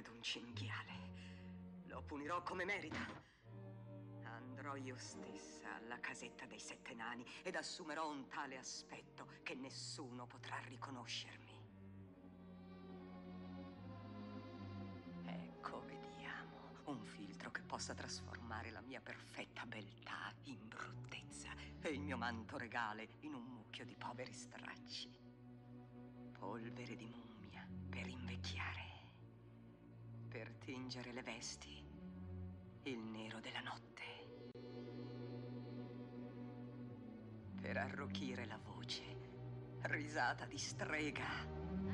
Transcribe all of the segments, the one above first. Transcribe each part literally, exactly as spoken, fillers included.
d'un cinghiale. Lo punirò come merita. Andrò io stessa alla casetta dei sette nani ed assumerò un tale aspetto che nessuno potrà riconoscermi. Ecco, vediamo, un filtro che possa trasformare la mia perfetta beltà in bruttezza e il mio manto regale in un mucchio di poveri stracci. Polvere di mummia per invecchiare, per tingere le vesti il nero della notte, per arrochire la voce risata di strega,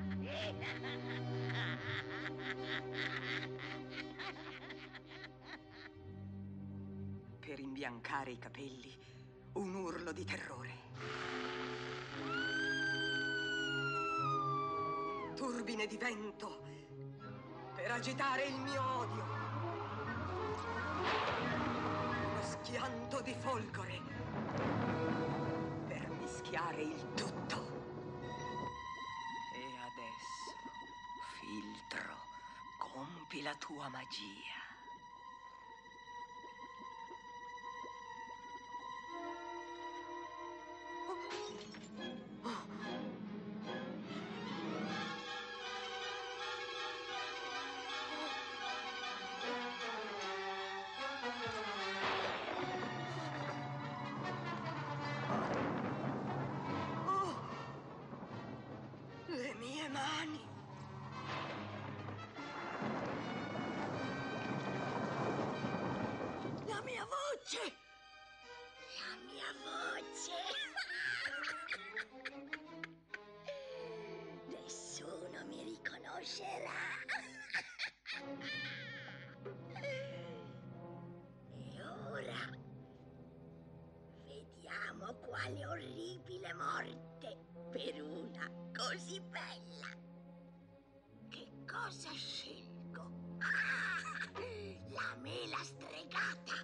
per imbiancare i capelli un urlo di terrore, un turbine di vento per agitare il mio odio, uno schianto di folgore per mischiare il tutto. E adesso, filtro, compi la tua magia. Le mie mani! La mia voce! La mia voce! Nessuno mi riconoscerà! E ora vediamo quale orribile morte per una così bella! Che cosa scelgo? Ah, la mela stregata!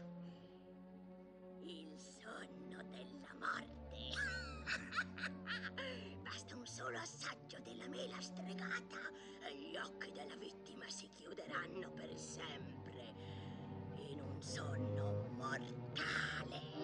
Il sonno della morte! Basta un solo assaggio della mela stregata e gli occhi della vittima si chiuderanno per sempre in un sonno mortale.